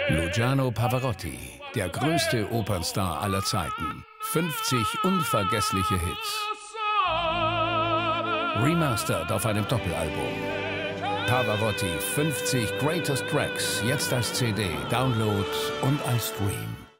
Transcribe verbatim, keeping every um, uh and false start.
Luciano Pavarotti, der größte Opernstar aller Zeiten. fünfzig unvergessliche Hits. Remastered auf einem Doppelalbum. Pavarotti fünfzig Greatest Tracks, jetzt als C D, Download und als Stream.